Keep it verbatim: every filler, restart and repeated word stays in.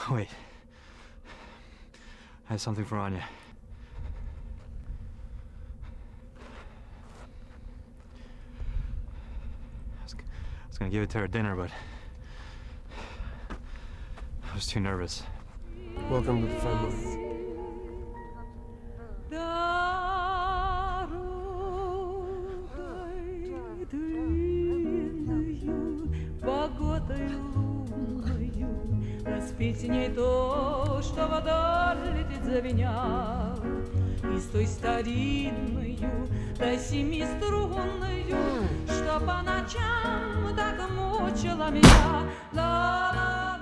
Wait. I have something for Anya. I was, I was gonna give it to her at dinner, but I was too nervous. Welcome to the family. Распитней то, что вода летит звеня, и с той старинною, да семиструнною, что по ночам так мучила меня. Ла-ла.